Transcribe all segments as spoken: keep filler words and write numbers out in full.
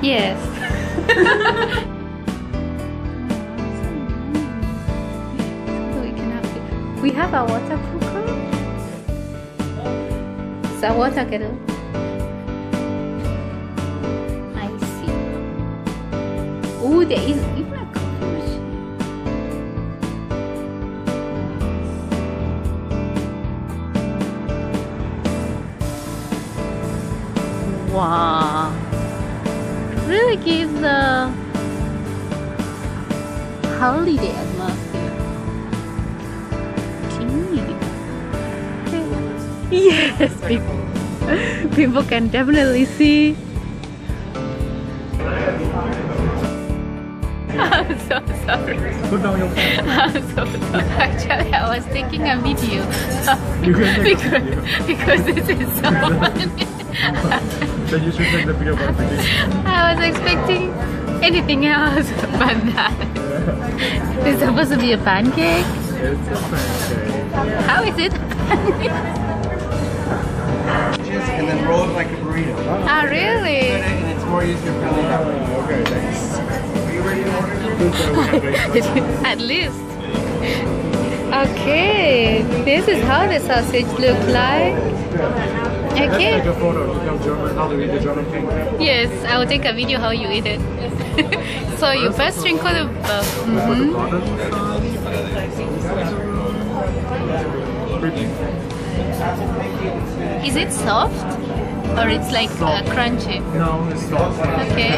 Yes. So we can have, we have a water cooker. It's a water kettle. I see. Oh, there is even a coffee machine. Wow. Really gives a holiday atmosphere. Tea. Yes, people, people can definitely see. I'm so sorry. Put down your phone. I'm so sorry. Actually, I was taking a video. You can take because, a video. because this is so funny. Then you should take the video by the I was expecting anything else but that. It's supposed to be a pancake. It's a pancake. How is it? And then roll it like a burrito. Ah, really? And it's more user friendly that way. Oh, okay, thanks. Are you ready to order? At least. Okay, this is how the sausage look like. Let's Okay. take a photo to tell German how to eat the German pancake. Yes, I will take a video how you eat it. So you first sprinkle the. Uh, Put mhm. the bottom side. Is it soft or it's like uh, crunchy? No, it's not. Okay.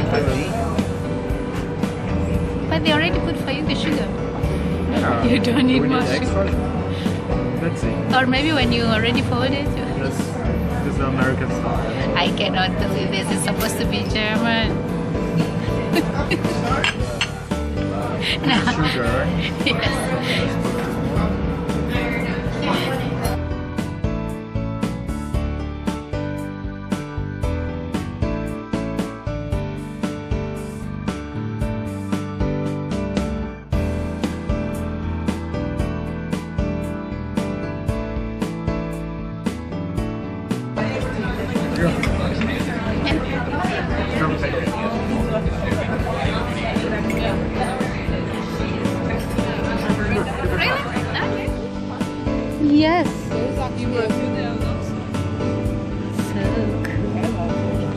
But they already put for you the sugar. Yeah. You don't need Do we more need extra? sugar. Let's see. Or maybe when you already poured it. This, this is the American style. I cannot believe this is supposed to be German. No. Sugar. Yes. German pancake. Yes. So cool.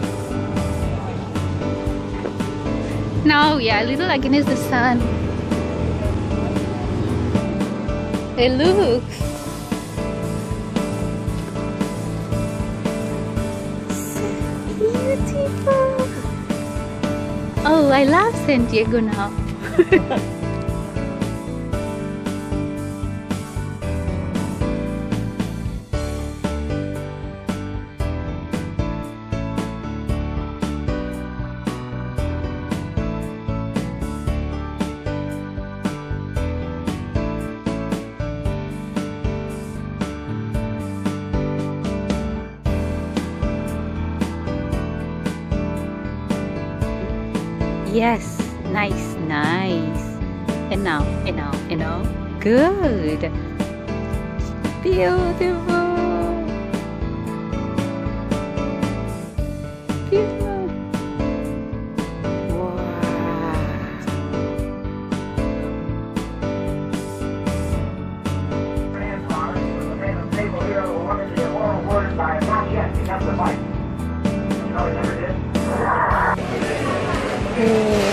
Now, yeah, a little against the sun. It looks so beautiful. Oh, I love San Diego now. Yes, nice, nice. And now, and now, and now. Good. Beautiful. Beautiful. Wow. Oh.